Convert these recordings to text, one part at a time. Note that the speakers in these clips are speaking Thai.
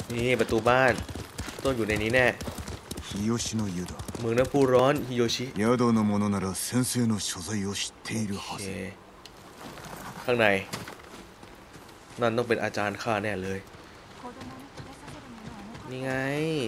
นี่ประตูบ้านต้นอยู่ในนี้แน่เมืองน้ำพุร้อนฮิโยชิโอเคข้างในนั่นต้องเป็นอาจารย์ข้าแน่เลยนี่ไง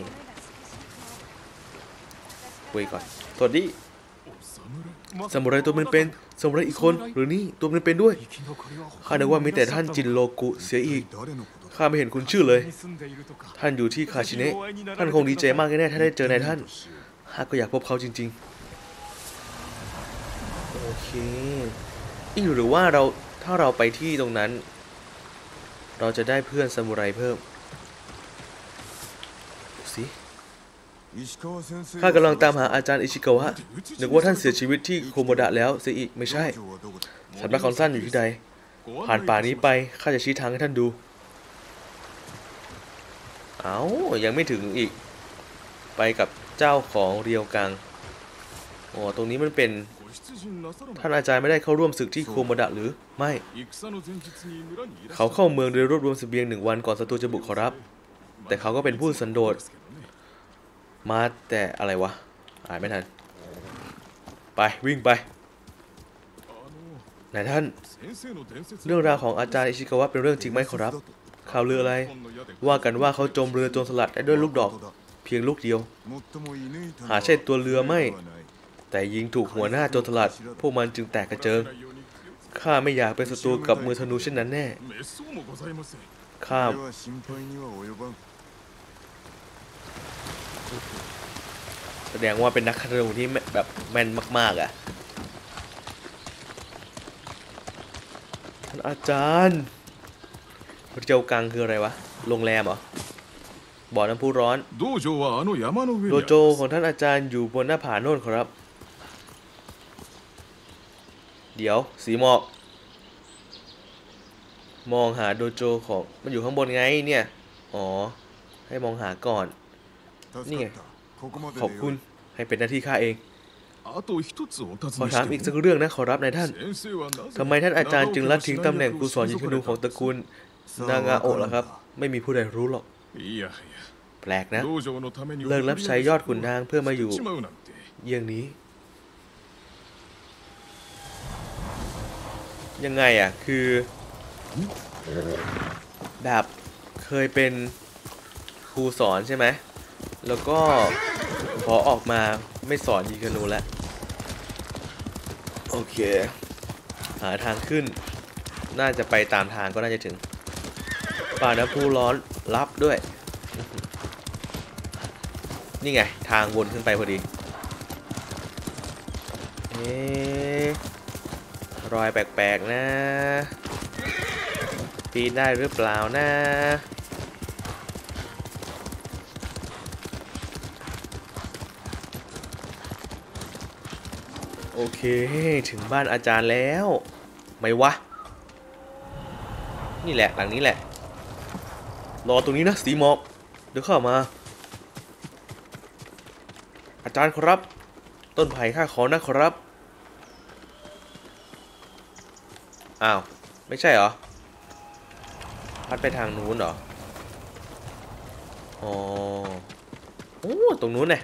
คุยก่อนสวัสดีซามูไรตัวมันเป็นซามูไรอีกคนหรือนี่ตัวมันเป็นด้วยข้านึกว่ามีแต่ท่านจินโรกุเสียอีกข้าไม่เห็นคุณชื่อเลยท่านอยู่ที่คาชิเนะท่านคงดีใจมากแน่ๆถ้าได้เจอนายท่านข้าก็อยากพบเขาจริงๆโอเคอีกหรือว่าถ้าเราไปที่ตรงนั้นเราจะได้เพื่อนซามูไรเพิ่มสิข้ากำลังตามหาอาจารย์อิชิกาวะนึกว่าท่านเสียชีวิตที่โคโมดะแล้วเสียอีกไม่ใช่สำนักของท่านอยู่ที่ใดผ่านป่านี้ไปข้าจะชี้ทางให้ท่านดูเอายังไม่ถึงอีกไปกับเจ้าของเรียวกังอ๋อตรงนี้มันเป็นท่านอาจารย์ไม่ได้เข้าร่วมศึกที่โคโมดะหรือไม่เขาเข้าเมืองโดยรวบรวมเสบียง1 วันก่อนศัตรูจะบุกขอรับแต่เขาก็เป็นผู้สันโดษมาแต่อะไรวะอ่านไม่ทันไปวิ่งไปนายท่านเรื่องราวของอาจารย์อิชิกาวะเป็นเรื่องจริงไหมขอรับข่าวลืออะไรว่ากันว่าเขาจมเรือโจรสลัดได้ด้วยลูกดอกเพียงลูกเดียวหาใช่ตัวเรือไม่แต่ยิงถูกหัวหน้าโจรสลัดพวกมันจึงแตกกระเจิงข้าไม่อยากเป็นศัตรูกับมือธนูเช่นนั้นแน่ข้าแสดงว่าเป็นนักธนูที่แบบแม่นมากๆอ่ะท่านอาจารย์เรียวกังคืออะไรวะโรงแรมเหรอบ่อน้ำพุร้อนโดโจของท่านอาจารย์อยู่บนหน้าผาโน่นครับเดี๋ยวสีหมอกมองหาโดโจของมันอยู่ข้างบนไงเนี่ยอ๋อให้มองหาก่อนนี่ไงขอบคุณให้เป็นหน้าที่ข้าเองขอถามอีกสักเรื่องนะขอรับนายท่านทำไมท่านอาจารย์จึงละทิ้งตำแหน่งครูสอนยิงธนูของตระกูลนางาโอะล่ะครับไม่มีผู้ใดรู้หรอกแปลกนะเลิกรับใช้ยอดขุนนางเพื่อมาอยู่เยี่ยงนี้ยังไงอ่ะคือแบบเคยเป็นครูสอนใช่ไหมแล้วก็พอออกมาไม่สอนยิงธนูแล้วโอเคหาทางขึ้นน่าจะไปตามทางก็น่าจะถึงป่าน้ำพุร้อนลับด้วยนี่ไงทางวนขึ้นไปพอดีรอยแปลกๆนะปีนได้หรือเปล่านะโอเคถึงบ้านอาจารย์แล้วไม่วะนี่แหละหลังนี้แหละรอตรงนี้นะสีหมอกเดี๋ยวเข้ามาอาจารย์ครับต้นไผ่ข้าขอนะครับอ้าวไม่ใช่เหรอพัดไปทางนู้นเหรออ๋อโอ้ตรงนู้นเนี่ย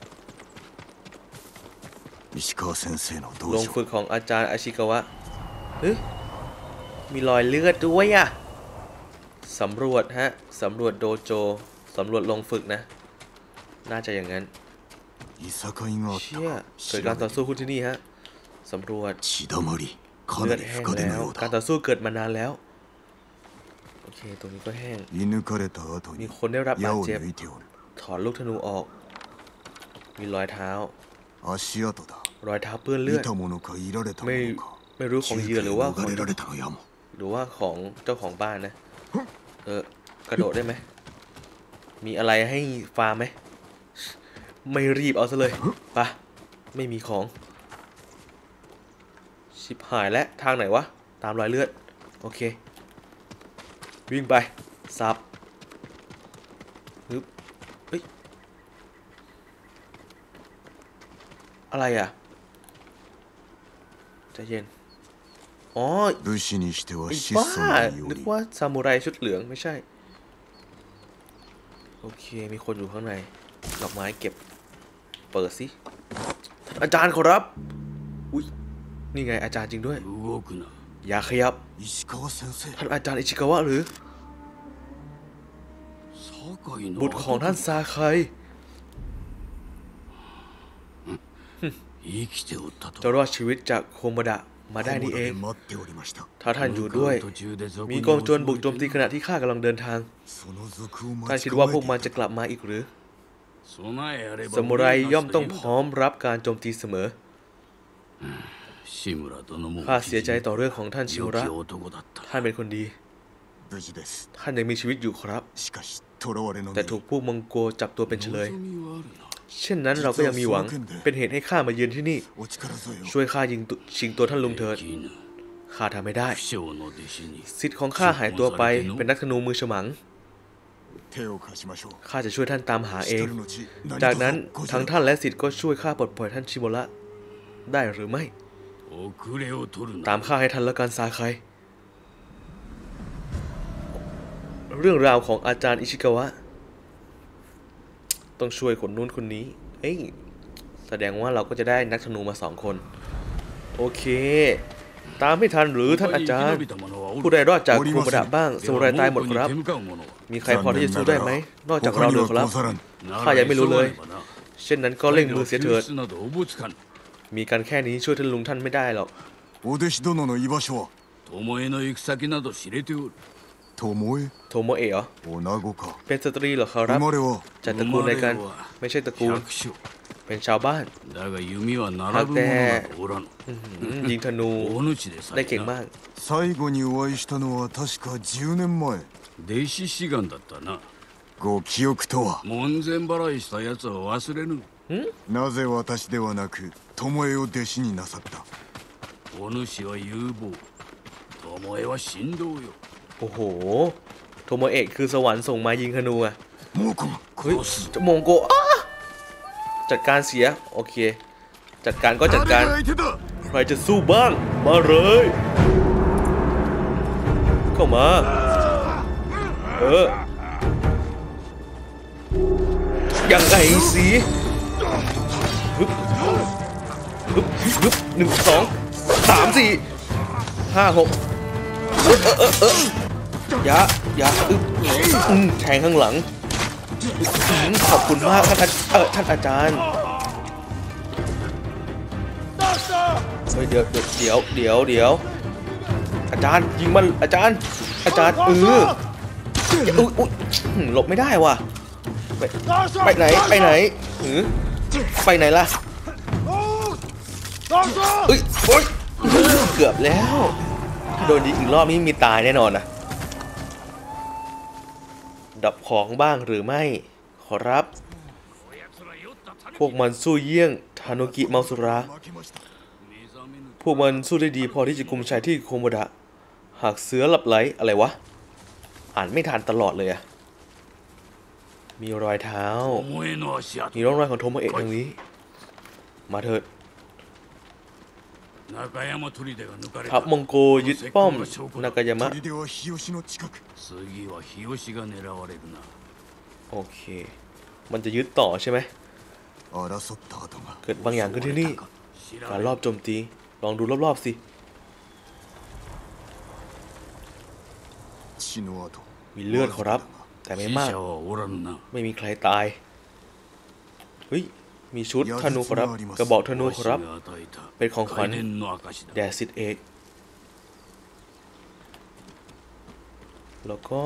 ลงฝึกของอาจารย์อาชิกาวะเฮ้ยมีรอยเลือดด้วยอะสำรวจฮะสำรวจโดโจสำรวจลงฝึกนะน่าจะอย่างนั้นเชี่ยเกิดการต่อสู้ขึ้นที่นี่ฮะสำรวจเลือดแห้งแล้วการต่อสู้เกิดมานานแล้วโอเคตรงนี้ก็แห้งมีคนได้รับบาดเจ็บถอนลูกธนูออกมีรอยเท้ารอยเท้าเปื้อนเลือดไม่รู้ของเหยื่อหรือว่าของเจ้าของบ้านนะกระโดดได้ไหมมีอะไรให้ฟาร์มไหมไม่รีบเอาซะเลยปะไม่มีของชิบหายแล้วทางไหนวะตามรอยเลือดโอเควิ่งไปซับฮึบเฮ้ยอะไรอ่ะใจเย็นอ๋อไอ้บ้านึกว่าซามูไรชุดเหลืองไม่ใช่โอเคมีคนอยู่ข้างในดอกไม้เก็บเปิดสิท่านอาจารย์ขอรับอุ้ยนี่ไงอาจารย์จริงด้วยอย่าขยับท่านอาจารย์อิชิกาวะหรือบุตรของท่านซาไคจะรอดชีวิตจากโคโมดะมาได้นี่เองถ้าท่านอยู่ด้วยมีกองโจรบุกโจมตีขณะที่ข้ากำลังเดินทางท่านคิดว่าพวกมันจะกลับมาอีกหรือซามูไรย่อมต้องพร้อมรับการโจมตีเสมอข้าเสียใจต่อเรื่องของท่านชิมุระท่านเป็นคนดีท่านยังมีชีวิตอยู่ครับแต่ถูกพวกมองโกจับตัวเป็นเฉลยเช่นนั้นเราก็ยังมีหวังเป็นเหตุให้ข้ามาเยือนที่นี่ช่วยข้าชิงตัวท่านลุงเถิดข้าทำไม่ได้สิทธิ์ของข้าหายตัวไปเป็นนักธนูมือฉมังข้าจะช่วยท่านตามหาเองจากนั้นทั้งท่านและสิทธิ์ก็ช่วยข้าปลดปล่อยท่านชิโมระได้หรือไม่ตามข้าให้ทันแล้วกันซาไคเรื่องราวของอาจารย์อิชิกาวะต้องช่วยคนนู้นคนนี้เอ้ยแสดงว่าเราก็จะได้นักธนูมา2 คนโอเคตามไม่ทันหรือท่านอาจารย์ผู้ใดรอดจากโคโมดะบ้างซามูไรตายหมดครับมีใครพอที่จะสู้ได้ไหมนอกจากเราเลยครับข้ายังไม่รู้เลยเช่นนั้นก็เร่งมือเสียเถิดมีกันแค่นี้ช่วยท่านลุงท่านไม่ได้หรอกโทโมเอะเหรอเป็นสตรีเหรอครับจากตระกูลในกันไม่ใช่ตระกูลเป็นชาวบ้านแต่ยิงธนูได้เก่งมาก弟子志願だったな。ご記憶とは門前払いしたやつを忘れぬ。なぜ私ではなく巴を弟子になさった。お主は有望、巴は神道よ。 โอ้โหโทโมเอะคือสวรรค์ส่งมายิงธนูอะเฮ้ยโมงโกจัดการเสียโอเคจัดการก็จัดการใครจะสู้บ้างมาเลยเข้ามายังไงสิฮึบฮึบฮึบ1 2 3 4 5 6อย่าแทงข้างหลังขอบคุณมากท่านอาจารย์เฮ้ยเดี๋ยวอาจารย์ยิงมันอาจารย์หลบไม่ได้ว่ะไปไหนไปไหนล่ะโอ๊ยเกือบแล้วโดนยิงอีกรอบนี้มีตายแน่นอนนะดับของบ้างหรือไม่ขอรับพวกมันสู้เยี่ยงทานุกิเมาสุระพวกมันสู้ได้ดีพอที่จะกุมชัยที่โคโมดะหากเสือหลับไหลอะไรวะอ่านไม่ทันตลอดเลยอะมีรอยเท้ามีร่องรอยของโทโมเอะทางนี้มาเถิดทัพมองโกยึดป้อมนากายามะโอเคมันจะยึดต่อใช่ไหมเกิดบางอย่างขึ้นที่นี่การรอบโจมตีลองดูรอบๆสิมีเลือดขอรับแต่ไม่มากไม่มีใครตายเฮ้ยมีชุดธนูขอรับกระบอกธนูขอรับเป็นของขวัญแด่ศิษย์เอกแล้วก็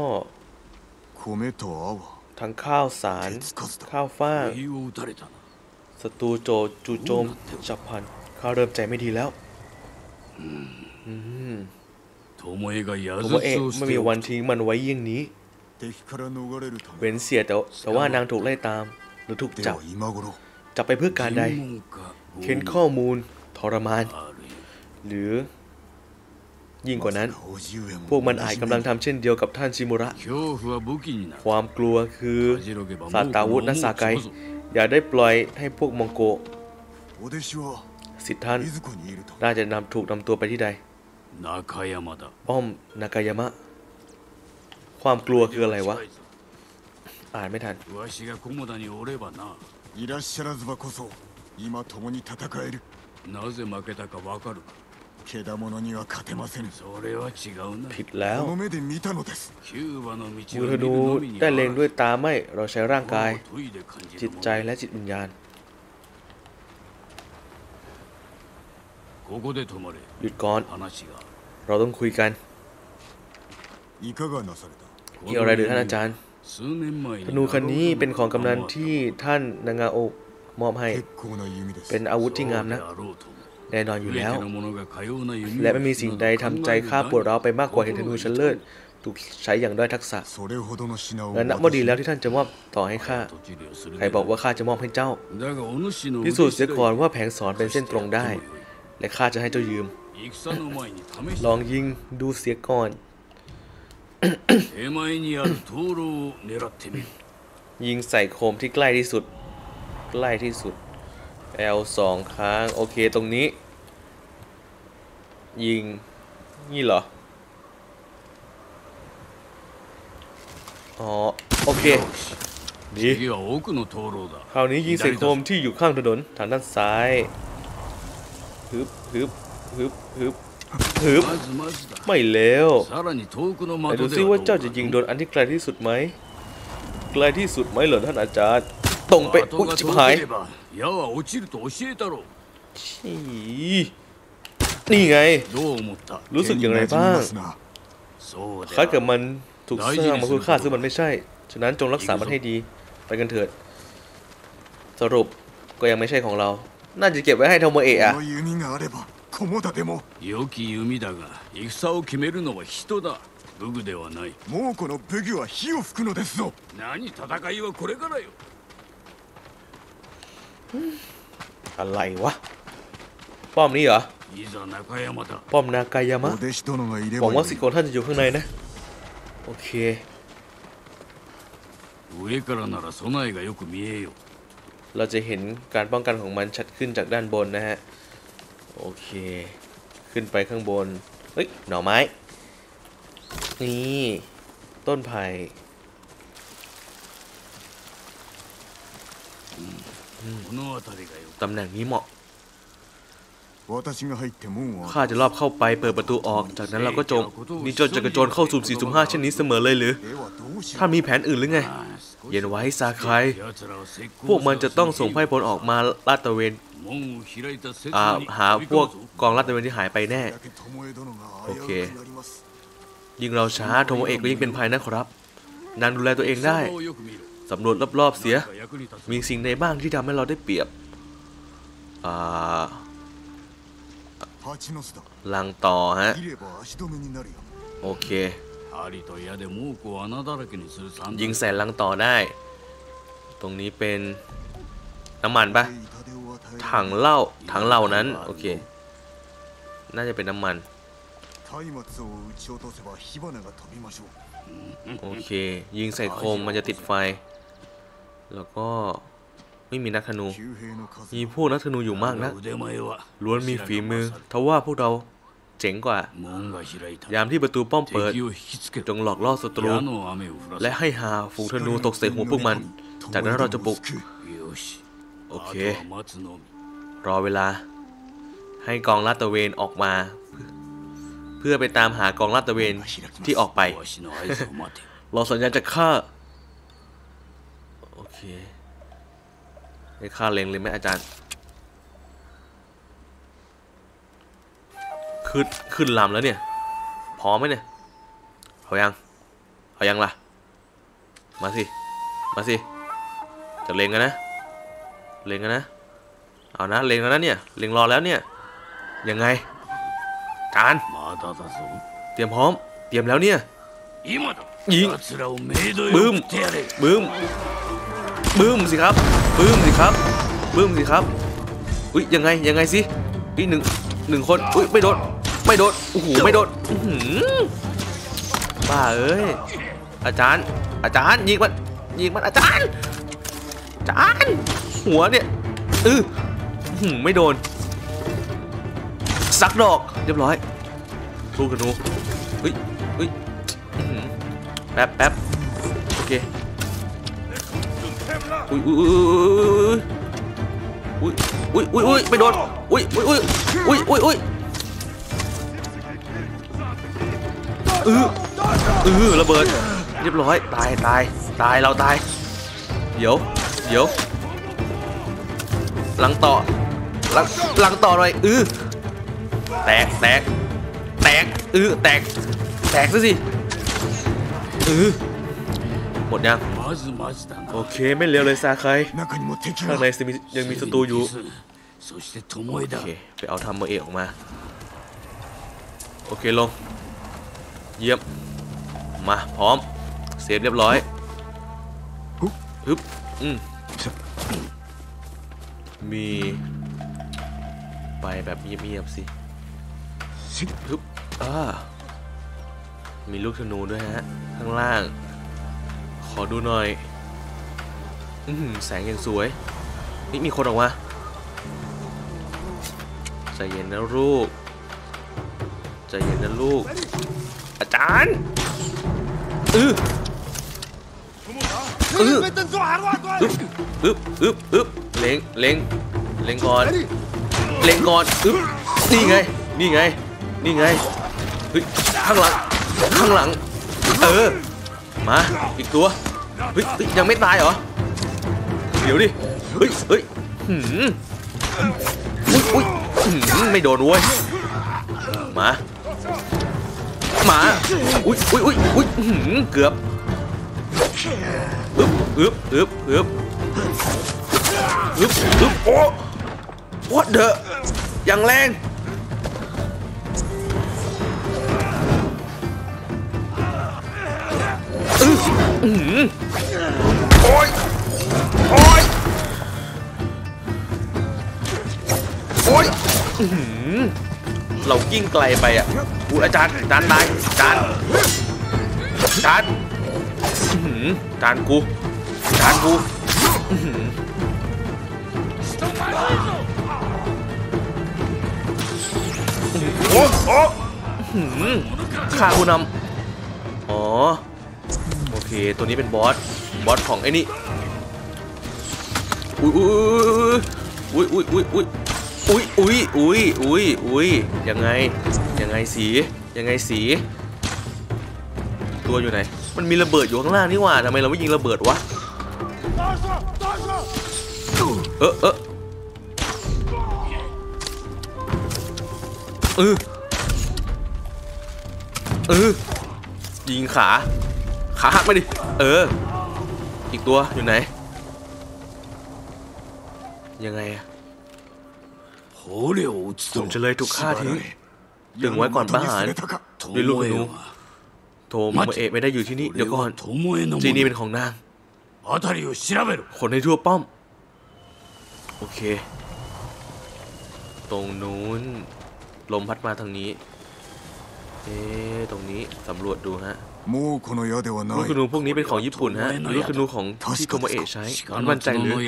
ทั้งข้าวสารข้าวฟ่างศัตรูจู่โจมฉับพลันข้าเริ่มใจไม่ดีแล้วโทโมเอะไม่มีวันทิ้งมันไว้เยี่ยงนี้เว้นเสียแต่ว่านางถูกไล่ตามหรือถูกจับไปเพื่อการใดเค้นข้อมูลทรมานหรือยิ่งกว่านั้นพวกมันอาจกำลังทำเช่นเดียวกับท่านชิมุระความกลัวคือศาสตราวุธนักสาไกอย่าได้ปล่อยให้พวกมองโกสิทธิ์ท่านน่าจะถูกนำตัวไปที่ใดป้อมนากายามะความกลัวคืออะไรวะอ่านไม่ทันいらっしゃらずばこそ今共に戦えるなぜ負けたかわかるかけだものには勝てませんそれは違うなผิดแล้วこの目で見たのですキューバの道มือธนูได้เล็งด้วยตาไม่เราใช้ร่างกายจิตใจและจิตวิญญาณหยุดก่อนเราต้องคุยกันเกี่ยวอะไรหรือท่านอาจารย์ธนูคันนี้เป็นของกำนันที่ท่านนางาโอมอบให้เป็นอาวุธที่งามนะแน่นอนอยู่แล้วและไม่มีสิ่งใดทำใจข้าปวดร้าวไปมากกว่าเห็นธนูชั้นเลิศถูกใช้อย่างด้อยทักษะและนับว่าดีแล้วที่ท่านจะมอบต่อให้ข้าใครบอกว่าข้าจะมอบให้เจ้าพิสูจน์เสียก่อนว่าแผงสอนเป็นเส้นตรงได้และข้าจะให้เจ้ายืมลองยิงดูเสียก่อนยิงใส่โคมที่ใกล้ที่สุดL 2 ครั้งโอเคตรงนี้ยิงนี่เหรออ๋อโอเคดีคราวนี้ยิงใส่โคมที่อยู่ข้างถนนทางด้านซ้ายฮึบไม่เลวแต่ดูซิว่าเจ้าจะยิงโดนอันที่ไกลที่สุดไหมเหรอท่านอาจารย์ตรงไปอุ๊ยชิบหายนี่ไงรู้สึกอย่างไรบ้างคล้ายกับมันถูกสร้างมาเพื่อฆ่าซึ่งมันไม่ใช่ฉะนั้นจงรักษามันให้ดีไปกันเถิดสรุปก็ยังไม่ใช่ของเราน่าจะเก็บไว้ให้โทโมเอะ良き弓だが戦を決めるのは人だ武具ではないもうこの武具は火を吹くのですぞ何戦いはこれからよอะไรวะป้อมนี้เหรอป้อมนากายามะหวังว่าสิโกท่านจะอยู่ข้างในนะโอเคเราจะเห็นการป้องกันของมันชัดขึ้นจากด้านบนนะฮะโอเคขึ้นไปข้างบนเฮ้ยหน่อไม้นี่ต้นไผ่ตำแหน่งนี้เหมาะข้าจะรอบเข้าไปเปิดประตูออกจากนั้นเราก็นี่โจรจะกระโจนเข้าสุ่ม4สุ่ม5เช่นนี้เสมอเลยหรือถ้ามีแผนอื่นหรือไงเย็นไว้ซาไคพวกมันจะต้องส่งไพร่พลออกมาลาดตระเวนหาพวกกองลาดตระเวนที่หายไปแน่โอเคยิ่งเราช้าโทโมเอะก็ยิ่งเป็นภัยนะครับนางดูแลตัวเองได้สำรวจรอบๆเสียมีสิ่งใดบ้างที่ทำให้เราได้เปรียบลังต่อฮะโอเคยิงใส่ลังต่อได้ตรงนี้เป็นน้ำมันปะถังเหล้านั้นโอเคน่าจะเป็นน้ำมันโอเคยิงใส่โคมมันจะติดไฟแล้วก็ไม่มีนักธนูมีพวกนักธนูอยู่มากนะล้วนมีฝีมือทว่าพวกเราเจ๋งกว่ายามที่ประตูป้อมเปิดจงหลอกล่อศัตรูและให้หาฝูงธนูตกใส่หัวพวกมันจากนั้นเราจะบุกโอเครอเวลาให้กองลาดตระเวนออกมาเพื่อไปตามหากองลาดตระเวนที่ออกไปรอสัญญาณจากข้าโอเคให้ข้าเล็งเลยไหมอาจารย์ขึ้นลำแล้วเนี่ยพร้อมไหมเนี่ยเอายังล่ะมาสิจะเล็งกันนะเอานะเล็งแล้วนะเนี่ยเล็งรอแล้วเนี่ยยังไงจานเตรียมพร้อมเตรียมแล้วเนี่ยยิงบึ้มสิครับอุ้ยยังไงสิอีกหนึ่งคนอุ้ยไม่โดนโอ้โหไม่โดนบ้าเอ้ยอาจารย์ยิงมันอาจารย์หัวเนี่ยไม่โดนสักดอกเรียบร้อยลูกกระนูแป๊บโอเคอุ้ยอุ้ยอุ้ยอุ้ยอุ้ยไปโดนอุ้ยอุ้ยอุ้ยอุ้ยอุ้ยอุ้ยระเบิดเรียบร้อยตายเราตายเดี๋ยวหลังต่อหน่อยแตกแตกซะสิหมดยังโอเคไม่เร็วเลยซาใครข้างในยังมีศัตรูอยู่โอเคไปเอาทำมาเอกออกมาโอเคลงเยี่ยมมาพร้อมเซฟเรียบร้อยฮึบมีไปแบบเงียบๆสิฮึบมีลูกธนูด้วยฮะข้างล่างขอดูหน่อยแสงยังสวยนี่มีคนออกมาใจเย็นนะลูกอาจารย์เล็งก่อนนี่ไงเฮ้ยข้างหลังมาอีกตัวเฮ้ยยังไม่ตายเหรอเดี๋ยวดิเฮ้ยอุ้ยไม่โดนเว้ยมาอุ้ยเกือบโอ้ what the อย่างแรงโอ้ยเรากิ้งไกลไปอ่ะอาจารย์ตายจานกูโอ้ฆ่าผู้นำอ๋อโอเคตัวนี้เป็นบอสของไอ้นี่อุ้ยยังไงสีตัวอยู่ไหนมันมีระเบิดอยู่ข้างล่างนี่หว่าทำไมเราไม่ยิงระเบิดวะยิงขาหักไปดิอีกตัวอยู่ไหนยังไงอะผมจะเลยถูกฆ่าทิ้งดึงไว้ก่อนประหารด้วยลูกธนูโทโมเอะไม่ได้อยู่ที่นี่เดี๋ยวก่อนที่นี่เป็นของนางคนให้ทั่วป้อมโอเคตรงนู้นลมพัดมาทางนี้ตรงนี้สำรวจดูฮะลูกธนูพวกนี้เป็นของญี่ปุ่นฮะลูกธนูของที่โทโมเอะใช้มั่นใจหรือ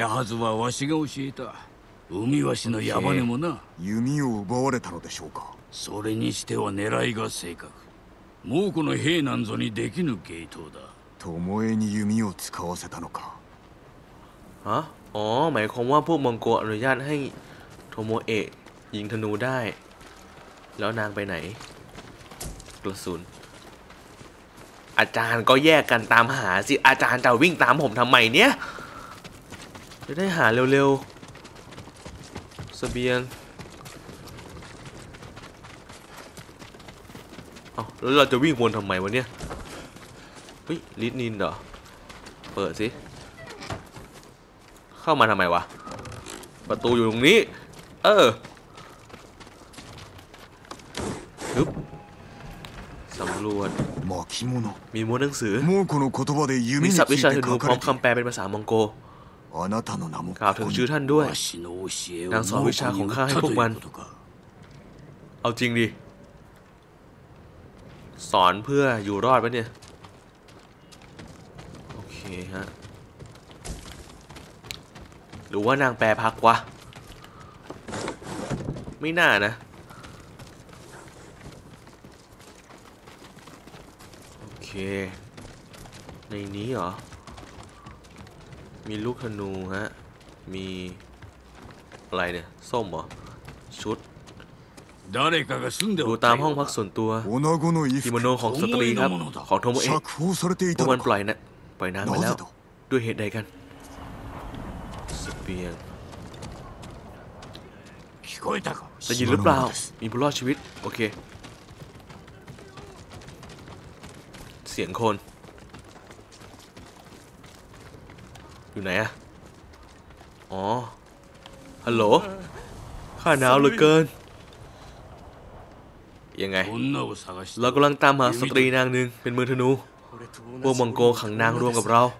弓を奪われたのでしょうか。それにしては狙いが正確。猛虎の兵なんぞにできぬ芸当だ。巴に弓を使わせたのか。 อ๋อหมายความว่าพวกมองโกอนุญาตให้โทโมเอะยิงธนูได้แล้วนางไปไหนกระสุนอาจารย์ก็แยกกันตามหาสิอาจารย์จะวิ่งตามผมทำไมเนี่ยจะได้หาเร็วๆเสบียงแล้วเราจะวิ่งวนทำไมวะเนี่ยเฮ้ยลิดนินเหรอเปิดสิเข้ามาทำไมวะประตูอยู่ตรงนี้ฮึบสำรวจมีม้วนหนังสือมีศัพท์วิชาธนูพร้อมคำแปลเป็นภาษามองโกกล่าวถึงชื่อท่านด้วยนางสอนวิชาของข้าให้พวกมันเอาจริงดิสอนเพื่ออยู่รอดปะเนี่ยโอเคฮะหรือว่านางแปรพักวะไม่น่านะโอเคในนี้เหรอมีลูกธนูฮะมีอะไรเนี่ยส้มเหรอชุดดูตามห้องพักส่วนตัวกิโมโนของสตรีครับของโทโมเอะพวกมันปล่อยนางไปแล้วด้วยเหตุใดกันเสบียงได้ยินหรือเปล่ามีผู้รอดชีวิตโอเคเสียงคนอยู่ไหนอะอ๋อฮัลโหลข้าหนาวเหลือเกินยังไงเรากำลังตามหาสตรีนางหนึ่งเป็นมือธนูพวกมองโกขังนางรวมกับเรา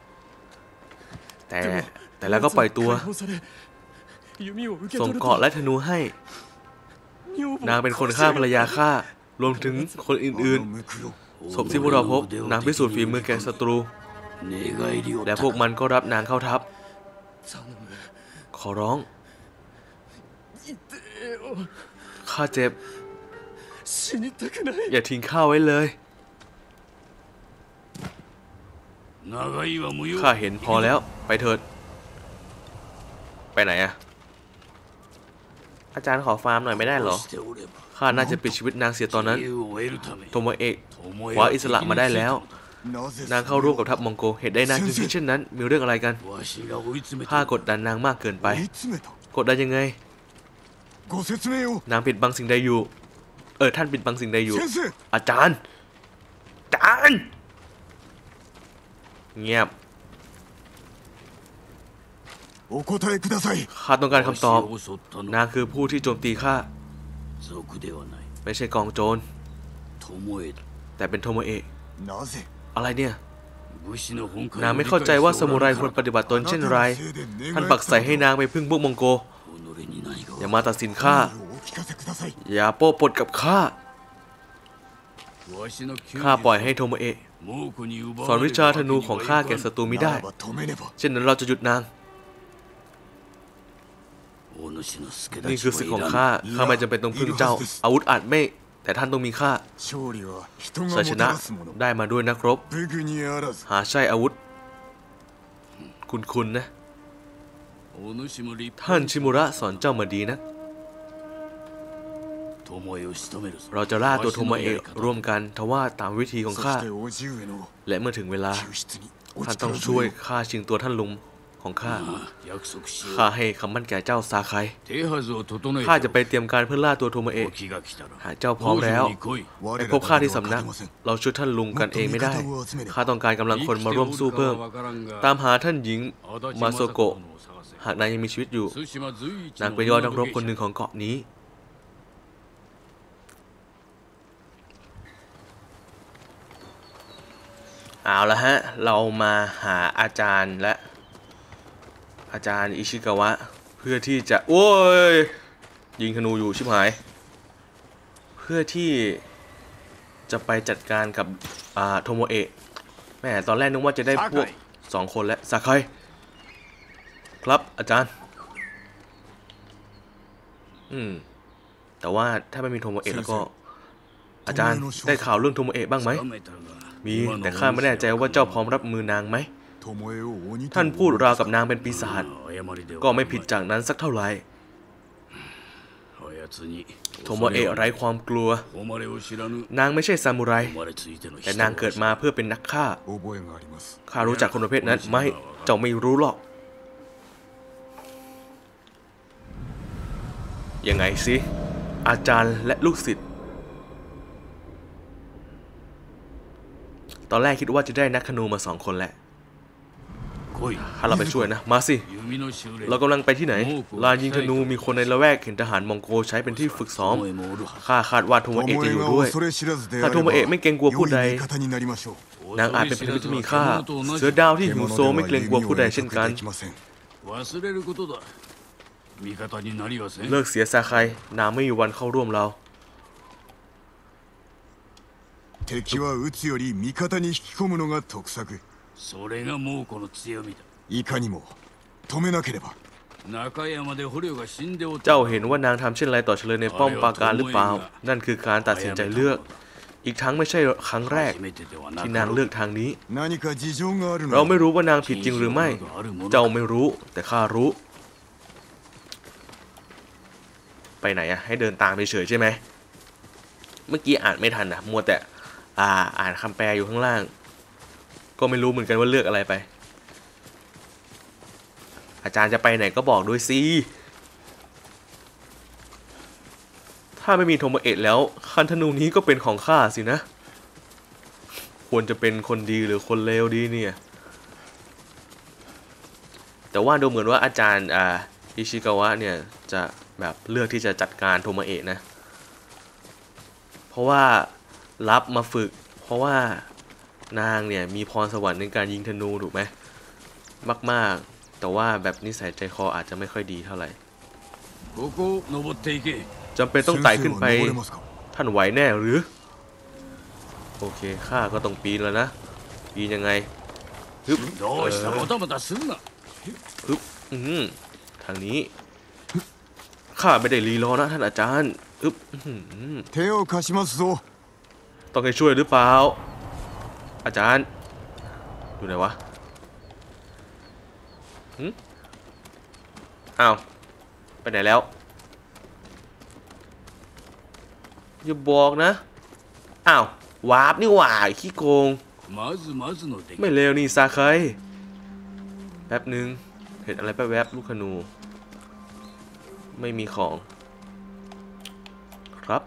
แต่แล้วก็ปล่อยตัวส่งเกราะและธนูให้นางเป็นคนฆ่าภรรยาข้ารวมถึงคนอื่นๆศพที่พวกเราพบนางพิสูจน์ฝีมือแก่ศัตรูและพวกมันก็รับนางเข้าทัพขอร้องข้าเจ็บอย่าทิ้งข้าไว้เลยข้าเห็นพอแล้วไปเถิดไปไหนอะอาจารย์ขอฟาร์มหน่อยไม่ได้เหรอข้าน่าจะปิดชีวิตนางเสียตอนนั้นโทโมเอะคว้าอิสระมาได้แล้วนางเข้าร่วมกับทัพมองโกเหตุใดนางจึงคิดเช่นนั้นมีเรื่องอะไรกันข้ากดดันนางมากเกินไปกดดันยังไงนางปิดบังสิ่งใดอยู่ท่านปิดบังสิ่งใดอยู่อาจารย์เงียบข้าต้องการคำตอบนางคือผู้ที่โจมตีข้าไม่ใช่กองโจรแต่เป็นโทโมเอะอะไรเนี่ยนางไม่เข้าใจว่าซามูไรควรปฏิบัติตนเช่นไรท่านปักใส่ให้นางไปพึ่งพวกมองโกอย่ามาตัดสินข้าอย่าโป้ปดกับข้าปล่อยให้โทโมเอะสอนวิชาธนูของข้าแก่ศัตรูมิได้เช่นนั้นเราจะหยุดนางนี่คือสิ่งของข้าไม่จำเป็นต้องพึ่งเจ้าอาวุธอาจไม่แต่ท่านต้องมีข้าชัยชนะได้มาด้วยนักรบหาใช่อาวุธคุณนะท่านชิมุระสอนเจ้ามาดีนะเราจะล่าตัวโทโมเอะร่วมกันทว่าตามวิธีของข้าและเมื่อถึงเวลาท่านต้องช่วยข้าชิงตัวท่านลุงของข้าให้คำมั่นแก่เจ้าซาไคข้าจะไปเตรียมการเพื่อล่าตัวโทโมเอะหากเจ้าพร้อมแล้วไปพบข้าที่สำนักเราช่วยท่านลุงกันเองไม่ได้ข้าต้องการกำลังคนมาร่วมสู้เพิ่มตามหาท่านหญิงมาโซโกะหากนายยังมีชีวิตอยู่นางเป็นยอดนักรบคนหนึ่งของเกาะนี้เอาละฮะเรามาหาอาจารย์และอาจารย์อิชิกาวะเพื่อที่จะโอ้ยยิงธนูอยู่ชิบหายเพื่อที่จะไปจัดการกับโทโมเอะแม่ตอนแรกนึกว่าจะได้พวก2 คนและซาไคครับอาจารย์แต่ว่าถ้าไม่มีโทโมเอะแล้วก็อาจารย์ได้ข่าวเรื่องโทโมเอะบ้างไหมมีแต่ข้าไม่แน่ใจว่าเจ้าพร้อมรับมือนางไหมท่านพูดราวกับนางเป็นปีศาจก็ไม่ผิดจากนั้นสักเท่าไหร่โทโมเอะไร้ความกลัวนางไม่ใช่ซามูไรแต่นางเกิดมาเพื่อเป็นนักฆ่าข้ารู้จักคนประเภทนั้นไม่เจ้าไม่รู้หรอกยังไงสิอาจารย์และลูกศิษย์ตอนแรกคิดว่าจะได้นักธนูมา2 คนแหละถ้าเราไปช่วยนะมาสิเรากำลังไปที่ไหนลานยิงธนูมีคนในละแวกเห็นทหารมองโกใช้เป็นที่ฝึกซ้อมข้าคาดว่าโทโมเอะจะอยู่ด้วยถ้าโทโมเอะไม่เกรงกลัวผู้ใดนางอาจเป็นพันธมิตรที่มีค่าเสือดาวที่หิวโซไม่เกรงกลัวผู้ใดเช่นกันเลิกเสียซาไคนางไม่มีวันเข้าร่วมเรา敵は撃つより味方に引き込むのが得策。それが猛虎の強みだ。いかにも止めなければ。 เจ้าเห็นว่านางทำเช่นไรต่อเฉลยในป้อมปราการหรือเปล่านั่นคือการตัดสินใจเลือกอีกทั้งไม่ใช่ครั้งแรกที่นางเลือกทางนี้เราไม่รู้ว่านางผิดจริงหรือไม่เจ้าไม่รู้แต่ข้ารู้ไปไหนอะให้เดินตามไปเฉยใช่ไหมเมื่อกี้อ่านไม่ทันนะมัวแต่อ่านคำแปลอยู่ข้างล่างก็ไม่รู้เหมือนกันว่าเลือกอะไรไปอาจารย์จะไปไหนก็บอกด้วยสิถ้าไม่มีโทโมเอะแล้วคันธนูนี้ก็เป็นของข้าสินะควรจะเป็นคนดีหรือคนเลวดีเนี่ยแต่ว่าดูเหมือนว่าอาจารย์อิชิกาวะเนี่ยจะแบบเลือกที่จะจัดการโทโมเอะนะเพราะว่ารับมาฝึกเพราะว่านางเนี่ยมีพรสวรรค์ในการยิงธนูถูกไหมมากๆแต่ว่าแบบนิสัยใจคออาจจะไม่ค่อยดีเท่าไหร่จำเป็นต้องไต่ขึ้นไปท่านไหวแน่หรือโอเคข้าก็ต้องปีนแล้วนะปีนยังไงฮึบฮึบทางนี้ข้าไม่ได้รีรอนะท่านอาจารย์ฮึบต้องให้ช่วยหรือเปล่าอาจารย์อยู่ไหนวะอ้าวไปไหนแล้วอย่าบอกนะอ้าววาร์ปนี่หว่าขี้โกงไม่เลวนี่ซาเคยแป๊บนึงเห็นอะไรแป๊บๆลูกขนูไม่มีของครับ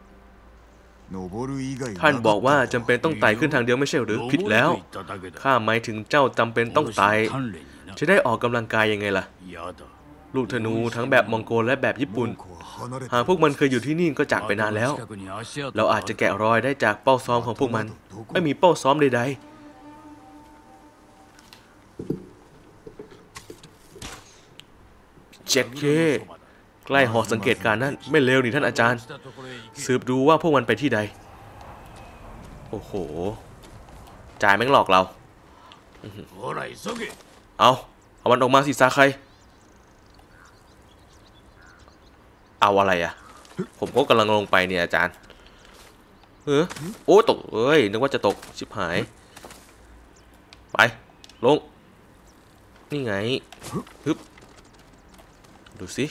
ท่านบอกว่าจำเป็นต้องไต่ขึ้นทางเดียวไม่ใช่หรือผิดแล้วข้าหมายถึงเจ้าจำเป็นต้องไต่จะได้ออกกำลังกายยังไงล่ะลูกธนูทั้งแบบมองโกลและแบบญี่ปุ่นหากพวกมันเคยอยู่ที่นี่ก็จากไปนานแล้วเราอาจจะแกะรอยได้จากเป้าซ้อมของพวกมันไม่มีเป้าซ้อมใดๆเจ็ดเคใกล้หอสังเกตการนั่นไม่เลวนี่ท่านอาจารย์สืบดูว่าพวกมันไปที่ใดโอ้โหจ่ายแม่งหลอกเราเอามันออกมาสิซาใครเอาอะไรอ่ะผมก็กำลังลงไปเนี่ยอาจารย์โอ้ตกเอ้ยนึกว่าจะตกชิบหายไปลงนี่ไงฮึบดูสิ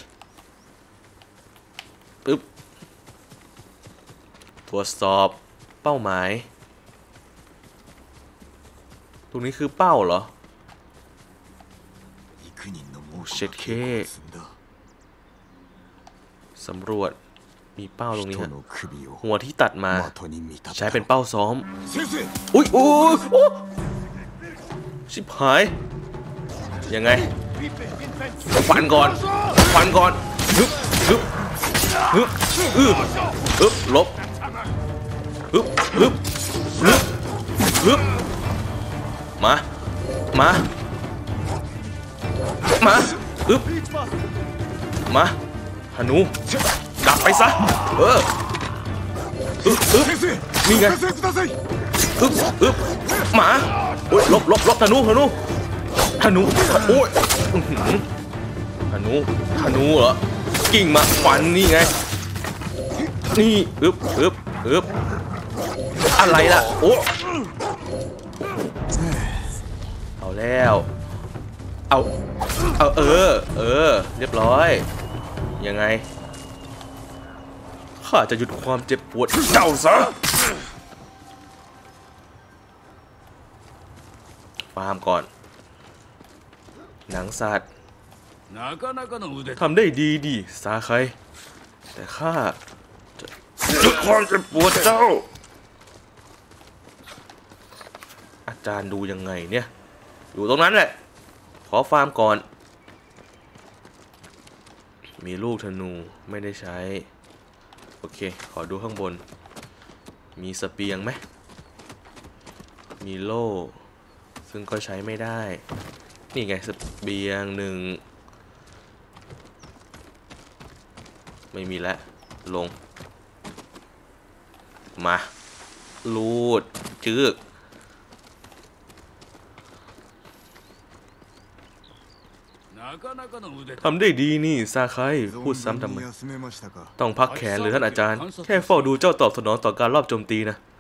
ปึ๊บตรวจสอบเป้าหมายตรงนี้คือเป้าเหรอเช็ดเคสำรวจมีเป้าตรงนี้ฮะหัวที่ตัดมาใช้เป็นเป้าซ้อมอุ๊ยโอ้ชิบหายยังไงฟันก่อนฮึบฮึบฮึบฮึบลบฮึบฮึบฮึบฮึบมาฮึบมาธนูดับไปซะนี่ไงมาโอ้ยลบธนูโอ้ยธนูเหรอกิ่งมาฟันนี่ไงนี่อะไรล่ะโอ้เอาแล้วเอาเรียบร้อยยังไงข้าจะหยุดความเจ็บปวดเจ้าซะฟาร์มก่อนหนังสัตว์ทำได้ดีซาใครแต่ข้าจะหยุดความเจ็บปวดเจ้าอาจารย์ดูยังไงเนี่ยอยู่ตรงนั้นแหละขอฟาร์มก่อนมีลูกธนูไม่ได้ใช้โอเคขอดูข้างบนมีสเปียงไหมมีโล่ซึ่งก็ใช้ไม่ได้นี่ไงสเปียงหนึ่งไม่มีแล้วลงมาลูดจึกทำได้ดีนี่ซาไคพูดซ้ำทำไมต้องพักแขนหรือท่านอาจารย์แค่เฝ้าดูเจ้าตอบสนองต่อการรอบโจมตีนะ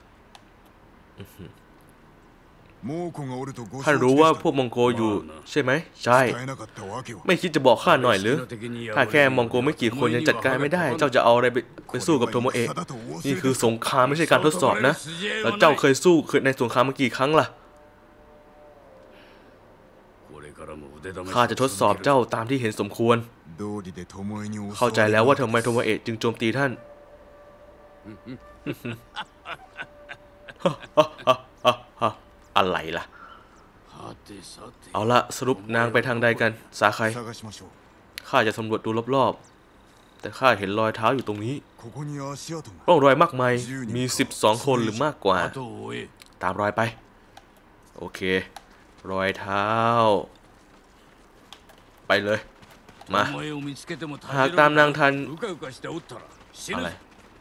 ท่านรู้ว่าพวกมองโกอยู่ใช่ไหมใช่ไม่คิดจะบอกข้าหน่อยหรือถ้าแค่มองโกไม่กี่คนยังจัดการไม่ได้เจ้าจะเอาอะไรไปสู้กับโทโมเอะนี่คือสงครามไม่ใช่การทดสอบนะแล้วเจ้าเคยสู้ในสงครามมากี่ครั้งล่ะข้าจะทดสอบเจ้าตามที่เห็นสมควรเข้าใจแล้วว่าทำไมโทโมเอะจึงโจมตีท่านอะไรล่ะเอาละสรุปนางไปทางใดกันสาใครข้าจะสำรวจดูรอบๆแต่ข้าเห็นรอยเท้าอยู่ตรงนี้ร่องรอยมากมายมี12 คนหรือมากกว่าตามรอยไปโอเครอยเท้าไปเลยมาหากตามนางทันอะไร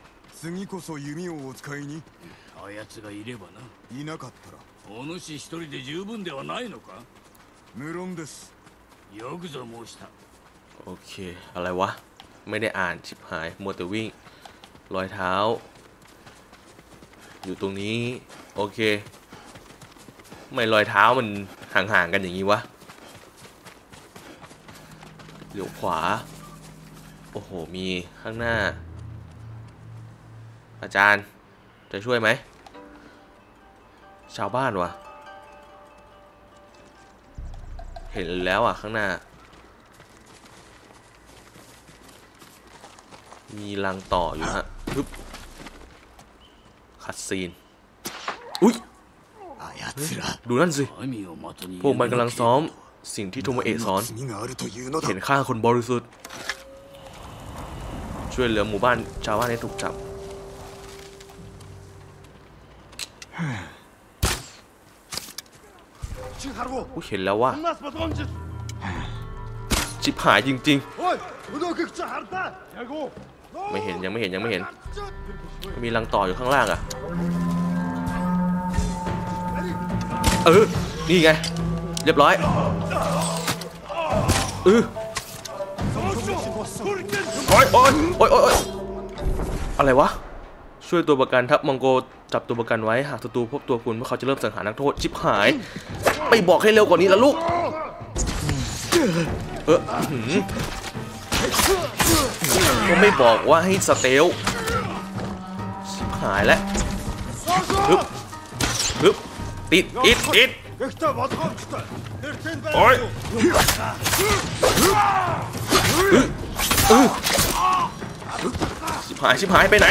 お主一人で十分ではないのか無論ですよくぞ申したโอเคอะไรวะไม่ได้อ่านชิบหายมัวแต่วิ่งรอยเท้าอยู่ตรงนี้โอเคไม่รอยเท้ามันห่างๆกันอย่างนี้วะเลี้ยวขวาโอ้โหมีข้างหน้าอาจารย์จะช่วยไหมชาวบ้านวะเห็นแล้วอ่ะข้างหน้ามีรังต่ออยู่ฮะปึ๊บคัดซีนอุ๊ยดูนั่นสิพวกมันกำลังซ้อมสิ่งที่โทโมเอะสอนเห็นฆ่าคนบริสุทธิ์ช่วยเหลือหมู่บ้านชาวบ้านให้ถูกจับกูเห็นแล้วว่าชิบหายจริงๆไม่เห็นยังไม่เห็นมีรังต่ออยู่ข้างล่างอ่ะนี่ไงเรียบร้อยโอ๊ยอะไรวะช่วยตัวประกันทัพมองโกจับตัวประกันไว้หากศัตรูพบตัวคุณเมื่อเขาจะเริ่มสังหารนักโทษชิบหายไปบอกให้เร็วกว่านี้ละลูกก็ไม่บอกว่าให้สเตลชิบหายแล้วติดโอ๊ยชิบหายไปไหน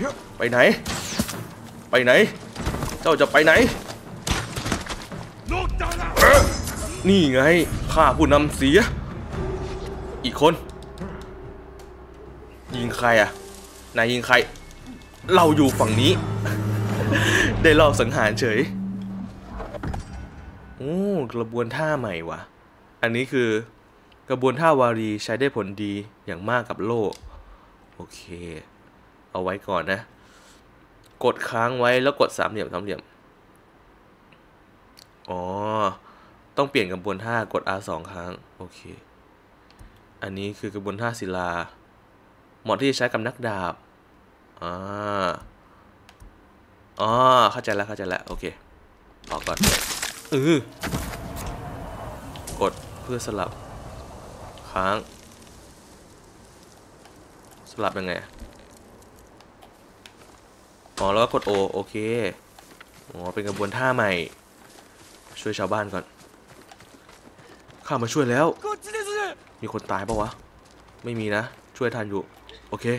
เจ้าจะไปไหนนี่ไงข้าผู้นำเสียอีกคนยิงใครอ่ะนายยิงใครเราอยู่ฝั่งนี้ ได้รอบสังหารเฉยโอ้กระบวนท่าใหม่ว่ะอันนี้คือกระบวนท่าวารีใช้ได้ผลดีอย่างมากกับโล่โอเคเอาไว้ก่อนนะกดค้างไว้แล้วกดสามเหลี่ยมอ๋อต้องเปลี่ยนกระบวนท่ากด R 2 ครั้งโอเคอันนี้คือกระบวนท่าศิลาเหมาะที่จะใช้กับนักดาบเข้าใจแล้วโอเคออกก่อนกดเพื่อสลับค้างสลับยังไงแล้วก็กด O โอเคเป็นกระบวนท่าใหม่ช่วยชาวบ้านก่อนข้ามาช่วยแล้วมีคนตายปะวะไม่มีนะช่วยทันอยู่โอเค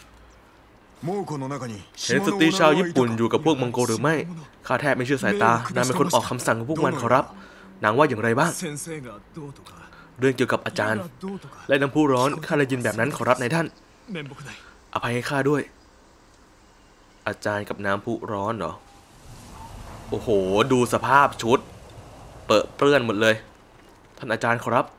เห็นสตรีชาวญี่ปุ่นอยู่กับพวกมองโกหรือไม่ข้าแทบไม่เชื่อสายตานางเป็นคนออกคำสั่งของพวกมันขอรับนางว่าอย่างไรบ้างเรื่องเกี่ยวกับอาจารย์และน้ำพุร้อนข้าได้ยินแบบนั้นขอรับนายท่านอภัยให้ข้าด้วยอาจารย์กับน้ำพุร้อนเหรอโอ้โหดูสภาพชุดเปื้อนหมดเลยท่านอาจารย์ขอรับ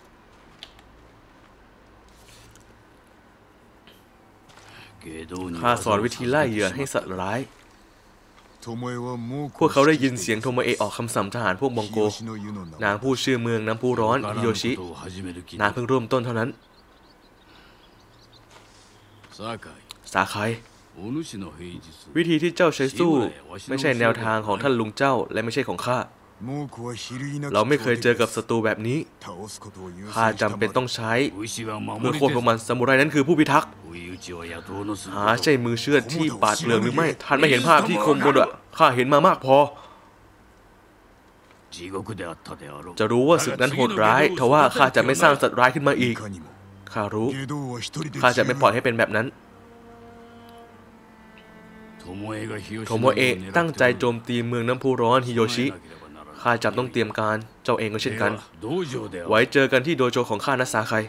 ข้าสอนวิธีไล่เหยื่อให้สัตว์ร้ายพวกเขาได้ยินเสียงโทโมเอะออกคำสั่งทหารพวกมองโกนางพูดชื่อเมืองน้ำพุร้อนฮิโยชินางเพิ่งเริ่มต้นเท่านั้นสาไควิธีที่เจ้าใช้สู้ไม่ใช่แนวทางของท่านลุงเจ้าและไม่ใช่ของข้าเราไม่เคยเจอกับศัตรูแบบนี้ข้าจำเป็นต้องใช้เพื่อควบคุมมันซามูไรนั้นคือผู้พิทักษ์หาใช่มือเชือดที่ปาดเปลือกหรือไม่ท่านไม่เห็นภาพที่คมบนอะข้าเห็นมามากพอจะรู้ว่าศึกนั้นโหดร้ายทว่าข้าจะไม่สร้างสัตว์ร้ายขึ้นมาอีกข้ารู้ข้าจะไม่ปล่อยให้เป็นแบบนั้นโทโมเอะตั้งใจโจมตีเมืองน้ำพุร้อนฮิโยชิข้าจำต้องเตรียมการเจ้าเองก็เช่นกันไว้เจอกันที่โดโจของข้านะซาไค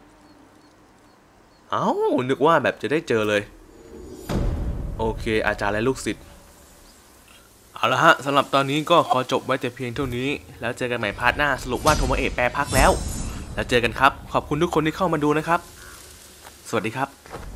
เอ้านึกว่าแบบจะได้เจอเลยโอเคอาจารย์และลูกศิษย์เอาละฮะสำหรับตอนนี้ก็ขอจบไว้แต่เพียงเท่านี้แล้วเจอกันใหม่พาร์ทหน้าสรุปว่าโทโมเอะแปรพักแล้วเจอกันครับขอบคุณทุกคนที่เข้ามาดูนะครับสวัสดีครับ